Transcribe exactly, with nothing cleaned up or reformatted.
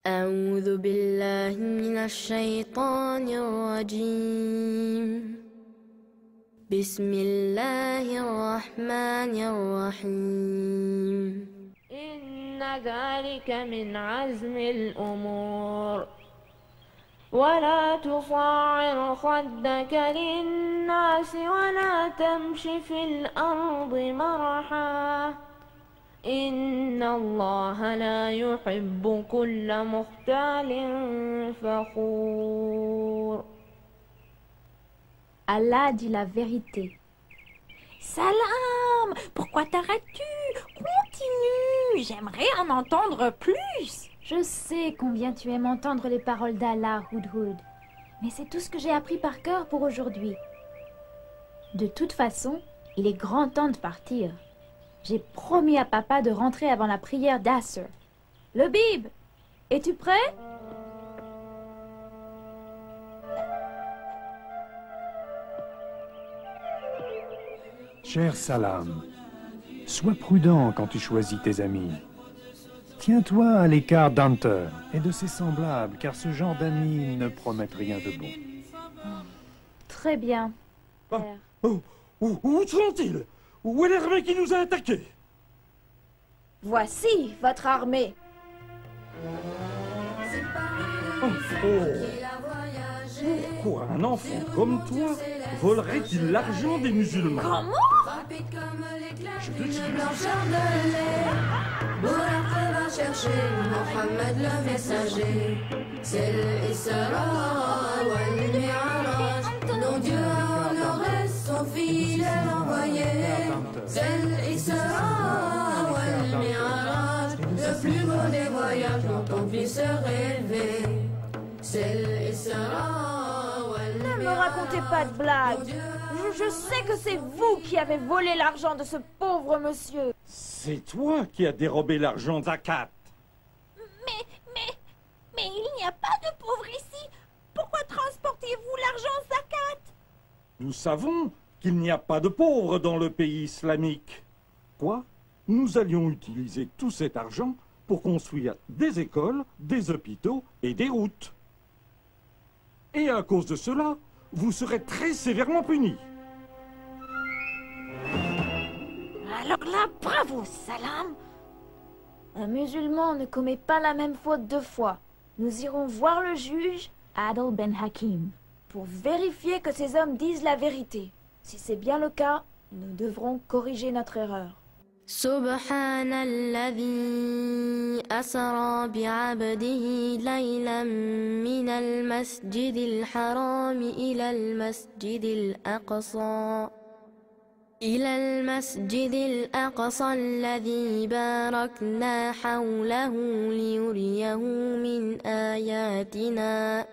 أعوذ بالله من الشيطان الرجيم بسم الله الرحمن الرحيم إن ذلك من عزم الأمور ولا تصعر خدك للناس ولا تمش في الأرض مرحا إن الله لا يحب كل مختال فخور. Allah dit la vérité. Salam, pourquoi t'arrêtes-tu? Continue, j'aimerais en entendre plus. Je sais combien tu aimes entendre les paroles d'Allah, Hudhud, mais c'est tout ce que j'ai appris par cœur pour aujourd'hui. De toute façon, il est grand temps de partir. J'ai promis à papa de rentrer avant la prière d'Asr. Le Bib, es-tu prêt? Cher Salam, sois prudent quand tu choisis tes amis. Tiens-toi à l'écart d'Hunter et de ses semblables, car ce genre d'amis ne promettent rien de bon. Très bien, père. Oh, où, où sont-ils? Où est l'armée qui nous a attaqués? Voici votre armée. Oh, oh. Pourquoi un enfant comme toi volerait-il l'argent des musulmans? Comment? Je te dis. Bouraqe va chercher Mohammed le messager. C'est l'Isra wal Mi'raj. Nos dieux honorés, son fidèle envoyé. C'est l'Isra wal Mi'raj. Le plus beau des voyages dont on puisse rêver. C'est l'Isra wal Mi'raj. Ne me racontez pas de blagues. Je, je sais que c'est vous qui avez volé l'argent de ce pauvre monsieur. C'est toi qui as dérobé l'argent zakat. Mais, mais, mais il n'y a pas de pauvres ici. Pourquoi transportez-vous l'argent zakat? Nous savons qu'il n'y a pas de pauvres dans le pays islamique. Quoi? Nous allions utiliser tout cet argent pour construire des écoles, des hôpitaux et des routes. Et à cause de cela, vous serez très sévèrement punis. Alors là, bravo, Salam. Un musulman ne commet pas la même faute deux fois. Nous irons voir le juge, Adil Ben Hakim, pour vérifier que ces hommes disent la vérité. Si c'est bien le cas, nous devrons corriger notre erreur. سبحان الذي أسرى بعبده ليلا من المسجد الحرام إلى المسجد الأقصى إلى المسجد الأقصى الذي باركنا حوله ليريه من آياتنا